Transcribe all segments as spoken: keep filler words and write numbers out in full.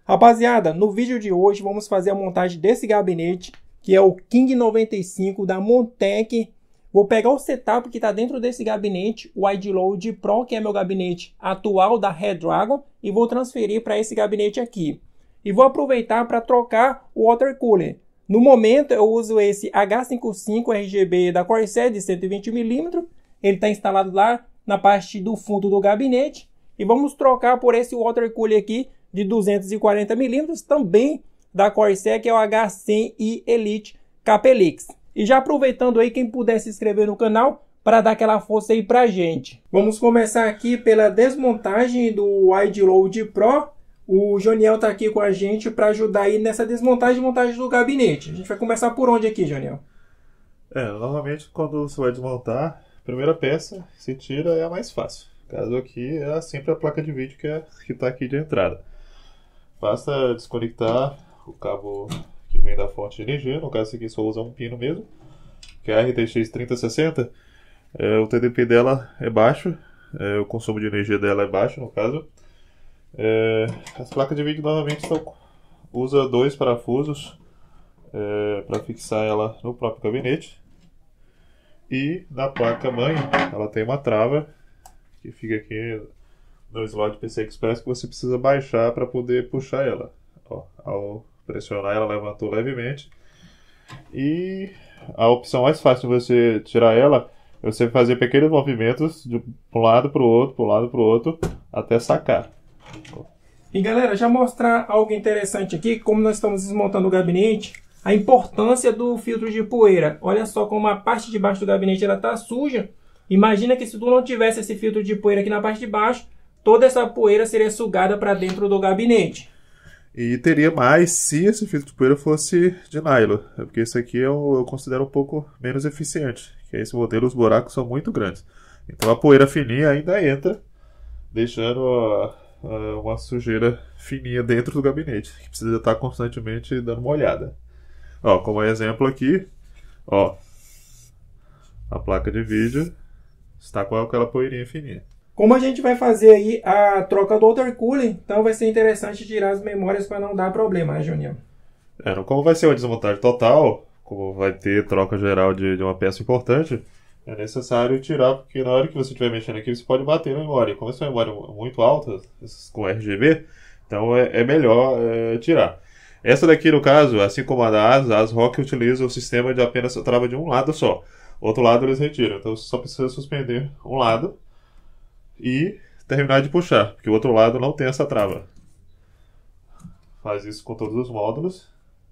Rapaziada, no vídeo de hoje vamos fazer a montagem desse gabinete, que é o King noventa e cinco da Montec. Vou pegar o setup que está dentro desse gabinete, o WideLoad Pro, que é meu gabinete atual da Redragon, e vou transferir para esse gabinete aqui. E vou aproveitar para trocar o water cooler. No momento eu uso esse H cinquenta e cinco R G B da Corsair de cento e vinte milímetros. Ele está instalado lá na parte do fundo do gabinete. E vamos trocar por esse water cooler aqui de duzentos e quarenta milímetros, também da Corsair, que é o H cem i Elite Capelix. E já aproveitando aí, quem puder se inscrever no canal para dar aquela força aí pra gente. Vamos começar aqui pela desmontagem do WideLoad Pro. O Joniel tá aqui com a gente para ajudar aí nessa desmontagem e montagem do gabinete. A gente vai começar por onde aqui, Joniel? É, normalmente quando você vai desmontar, a primeira peça que se tira é a mais fácil. O caso aqui é sempre a placa de vídeo que é, que está aqui de entrada. Basta desconectar o cabo que vem da fonte de energia, no caso aqui só usa um pino mesmo, que é a R T X trinta sessenta. É, o T D P dela é baixo, é, o consumo de energia dela é baixo no caso. É, as placas de vídeo normalmente são, usa dois parafusos é, para fixar ela no próprio gabinete. E na placa mãe ela tem uma trava que fica aqui no slot P C Express, que você precisa baixar para poder puxar ela. Ó, ao pressionar ela levantou levemente. E a opção mais fácil de você tirar ela é você fazer pequenos movimentos de um lado para o outro, para um lado para o outro, até sacar. E galera, já mostrar algo interessante aqui, como nós estamos desmontando o gabinete, a importância do filtro de poeira. Olha só como a parte de baixo do gabinete ela está suja. Imagina que se tu não tivesse esse filtro de poeira aqui na parte de baixo, toda essa poeira seria sugada para dentro do gabinete. E teria mais se esse filtro de poeira fosse de nylon, porque esse aqui eu, eu considero um pouco menos eficiente, que esse modelo os buracos são muito grandes. Então a poeira fininha ainda entra, deixando ó, uma sujeira fininha dentro do gabinete, que precisa estar constantemente dando uma olhada. Ó, como exemplo aqui, ó, a placa de vídeo está com aquela poeirinha fininha. Como a gente vai fazer aí a troca do water cooler, então vai ser interessante tirar as memórias para não dar problema, né, Junior? É, como vai ser uma desmontagem total, como vai ter troca geral de, de uma peça importante, é necessário tirar, porque na hora que você estiver mexendo aqui, você pode bater na memória. Como essa memória é muito alta, com R G B, então é, é melhor é, tirar. Essa daqui, no caso, assim como a da ASUS, a ASRock utiliza o sistema de apenas trava de um lado só. Outro lado eles retiram, então você só precisa suspender um lado e terminar de puxar, porque o outro lado não tem essa trava. Faz isso com todos os módulos.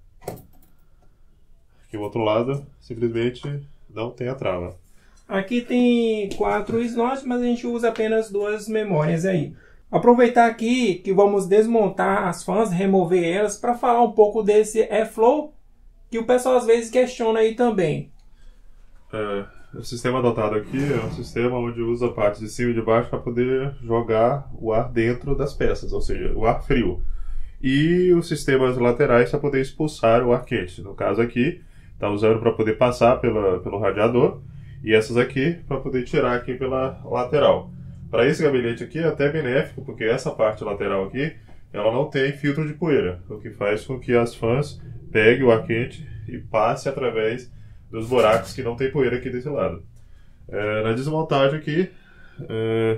Que o outro lado simplesmente não tem a trava. Aqui tem quatro slots, mas a gente usa apenas duas memórias aí. Aproveitar aqui que vamos desmontar as fãs, remover elas, para falar um pouco desse airflow, que o pessoal às vezes questiona aí também. É, o sistema adotado aqui é um sistema onde usa a parte de cima e de baixo para poder jogar o ar dentro das peças, ou seja, o ar frio. E os sistemas laterais para poder expulsar o ar quente. No caso aqui, está usando para poder passar pela, pelo radiador, e essas aqui para poder tirar aqui pela lateral. Para esse gabinete aqui é até benéfico, porque essa parte lateral aqui, ela não tem filtro de poeira, o que faz com que as fãs peguem o ar quente e passe através dos buracos que não tem poeira aqui desse lado. É, na desmontagem aqui, é,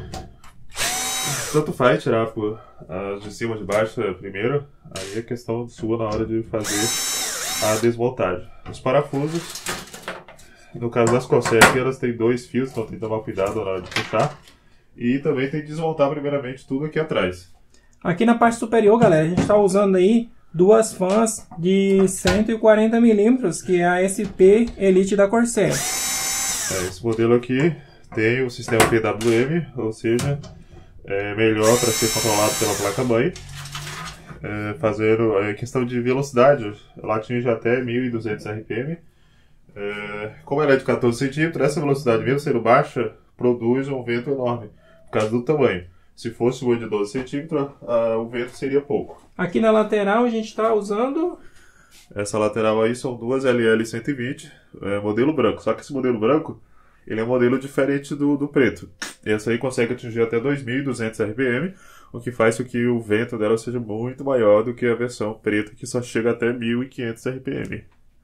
tanto faz tirar por, as de cima e de baixo primeiro, aí é questão sua na hora de fazer a desmontagem. Os parafusos, no caso das Corsair, elas têm dois fios, então tem que tomar cuidado na hora de puxar. E também tem que desmontar primeiramente tudo aqui atrás. Aqui na parte superior, galera, a gente está usando aí duas fãs de cento e quarenta milímetros, que é a S P Elite da Corsair. É, esse modelo aqui tem o sistema P W M, ou seja, é melhor para ser controlado pela placa-mãe. É, fazer a questão de velocidade, ela atinge até mil e duzentos R P M. É, como ela é de quatorze centímetros, essa velocidade, mesmo sendo baixa, produz um vento enorme, por causa do tamanho. Se fosse uma de doze centímetros, a, o vento seria pouco. Aqui na lateral a gente está usando... Essa lateral aí são duas L L cento e vinte, é, modelo branco. Só que esse modelo branco, ele é um modelo diferente do, do preto. Essa aí consegue atingir até dois mil e duzentos R P M, o que faz com que o vento dela seja muito maior do que a versão preta, que só chega até mil e quinhentos R P M.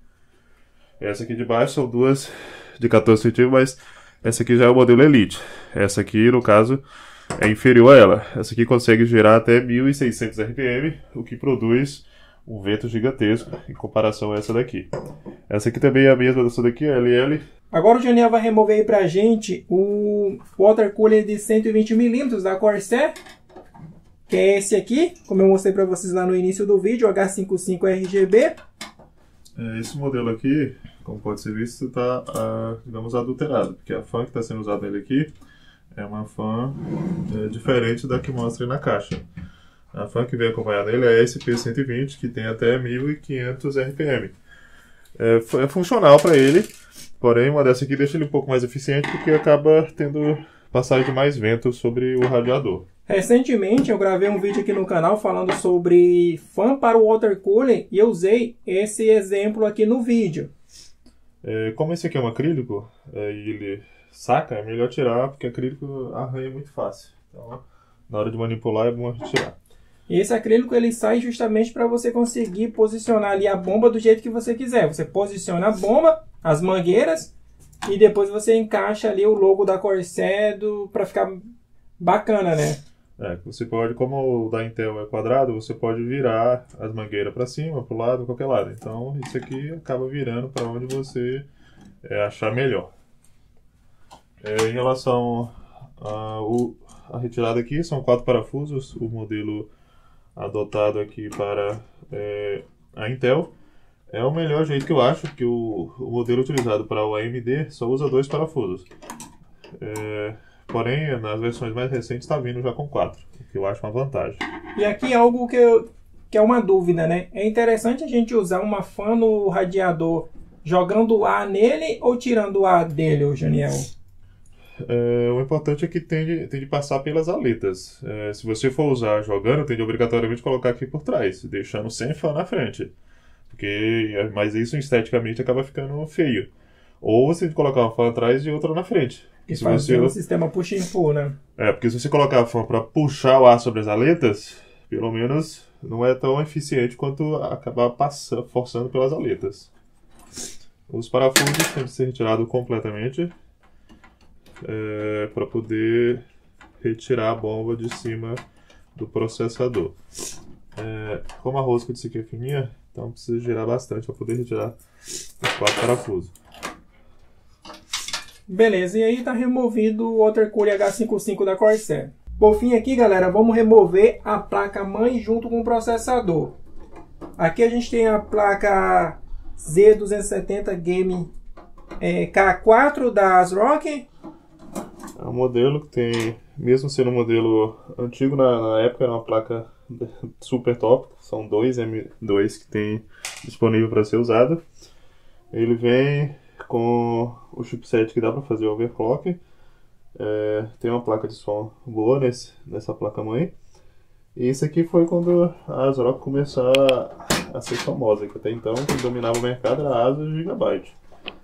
Essa aqui de baixo são duas de quatorze centímetros, mas essa aqui já é o modelo Elite. Essa aqui, no caso, é inferior a ela. Essa aqui consegue girar até mil e seiscentos R P M, o que produz um vento gigantesco em comparação a essa daqui. Essa aqui também é a mesma dessa daqui, a L L. Agora o Janiel vai remover aí pra gente o water cooler de cento e vinte milímetros da Corsair, que é esse aqui, como eu mostrei para vocês lá no início do vídeo, H cinquenta e cinco R G B. Esse modelo aqui, como pode ser visto, está, digamos, adulterado, porque a fan que está sendo usada nele aqui é uma fan é, diferente da que mostra aí na caixa. A fan que vem acompanhada nele é a S P cento e vinte, que tem até mil e quinhentos R P M. É, é funcional para ele, porém uma dessa aqui deixa ele um pouco mais eficiente, porque acaba tendo passagem de mais vento sobre o radiador. Recentemente eu gravei um vídeo aqui no canal falando sobre fan para o water cooler e eu usei esse exemplo aqui no vídeo. É, como esse aqui é um acrílico é, e ele saca, é melhor tirar, porque acrílico arranha muito fácil. Então, na hora de manipular é bom tirar. Esse acrílico ele sai justamente para você conseguir posicionar ali a bomba do jeito que você quiser. Você posiciona a bomba, as mangueiras e depois você encaixa ali o logo da Corsair para ficar bacana, né? É, você pode, como o da Intel é quadrado, você pode virar as mangueiras para cima, para o lado, qualquer lado. Então isso aqui acaba virando para onde você é, achar melhor. É, em relação a, o, a retirada aqui, são quatro parafusos, o modelo adotado aqui para é, a Intel. É o melhor jeito que eu acho, porque o, o modelo utilizado para o A M D só usa dois parafusos. É, porém, nas versões mais recentes está vindo já com quatro, o que eu acho uma vantagem. E aqui algo que, eu, que é uma dúvida, né? É interessante a gente usar uma fan no radiador jogando ar nele ou tirando o ar dele, ô Janiel? É, o importante é que tem de, tem de passar pelas aletas. É, se você for usar jogando, tem de obrigatoriamente colocar aqui por trás, deixando sem fan na frente. Porque, mas isso esteticamente acaba ficando feio. Ou você tem que colocar uma fan atrás e outra na frente. Que faz você... um sistema push and pull, né? É, porque se você colocar a fan para puxar o ar sobre as aletas, pelo menos não é tão eficiente quanto acabar passando, forçando pelas aletas. Os parafusos têm que ser retirados completamente é, para poder retirar a bomba de cima do processador. É, como a rosca disso aqui é fininha, então precisa girar bastante para poder retirar os quatro parafusos. Beleza, e aí está removido o water cooler H cinquenta e cinco da Corsair. Por fim aqui, galera, vamos remover a placa-mãe junto com o processador. Aqui a gente tem a placa Z duzentos e setenta Game é, K quatro da ASRock. É um modelo que tem, mesmo sendo um modelo antigo, na, na época era uma placa super top. São dois M dois que tem disponível para ser usado. Ele vem com o chipset que dá para fazer overclock. É, tem uma placa de som boa nesse, nessa placa-mãe. E isso aqui foi quando a ASRock começou a, a ser famosa, que até então quem dominava o mercado era a ASUS e Gigabyte.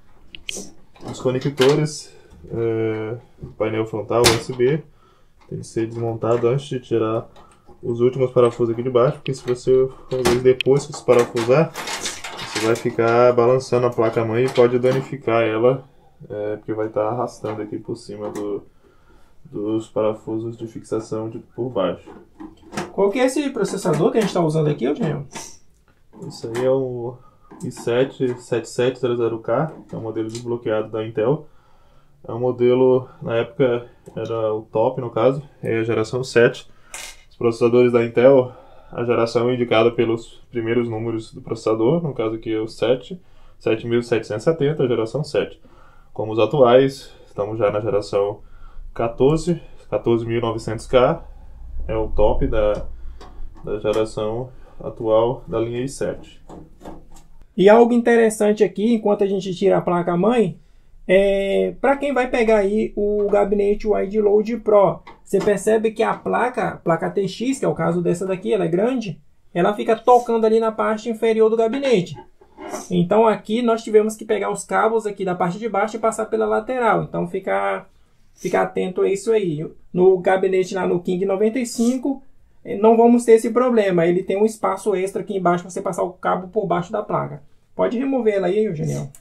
Os conectores, é, painel frontal U S B, tem que ser desmontado antes de tirar os últimos parafusos aqui de baixo, porque se você fazer depois que se parafusar, você vai ficar balançando a placa-mãe e pode danificar ela, é, porque vai estar arrastando aqui por cima do, dos parafusos de fixação de, por baixo. Qual que é esse processador que a gente está usando aqui, Eugênio? Isso aí é o i sete sete sete zero zero K, que é um modelo desbloqueado da Intel. É um modelo, na época era o top no caso, é a geração sete. Os processadores da Intel, a geração é indicada pelos primeiros números do processador, no caso aqui é o sete, sete mil setecentos e setenta, a geração sete. Como os atuais, estamos já na geração quatorze, quatorze mil e novecentos K, é o top da, da geração atual da linha i sete. E algo interessante aqui, enquanto a gente tira a placa-mãe, é, para quem vai pegar aí o gabinete Wide Load Pro, você percebe que a placa, placa T X, que é o caso dessa daqui, ela é grande, ela fica tocando ali na parte inferior do gabinete. Então aqui nós tivemos que pegar os cabos aqui da parte de baixo e passar pela lateral. Então fica, fica atento a isso aí. No gabinete lá no King noventa e cinco, não vamos ter esse problema. Ele tem um espaço extra aqui embaixo para você passar o cabo por baixo da placa. Pode remover ela aí, Eugênio.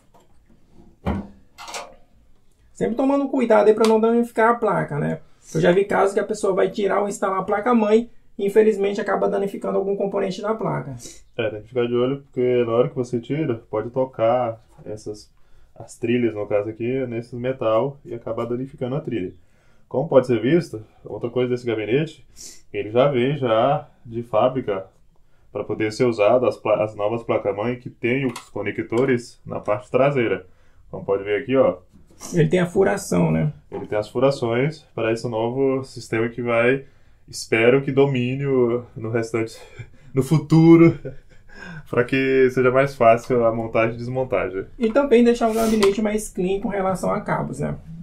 Sempre tomando cuidado aí para não danificar a placa, né? Eu já vi casos que a pessoa vai tirar ou instalar a placa-mãe e infelizmente acaba danificando algum componente da placa. É, tem que ficar de olho porque na hora que você tira, pode tocar essas, as trilhas, no caso aqui, nesse metal e acabar danificando a trilha. Como pode ser visto, outra coisa desse gabinete, ele já vem já de fábrica para poder ser usado as, as novas placas-mãe que tem os conectores na parte traseira. Como pode ver aqui, ó. Ele tem a furação, né? Ele tem as furações para esse novo sistema que vai, espero que domine o, no restante, no futuro, para que seja mais fácil a montagem e desmontagem. E também deixar o gabinete mais clean com relação a cabos, né?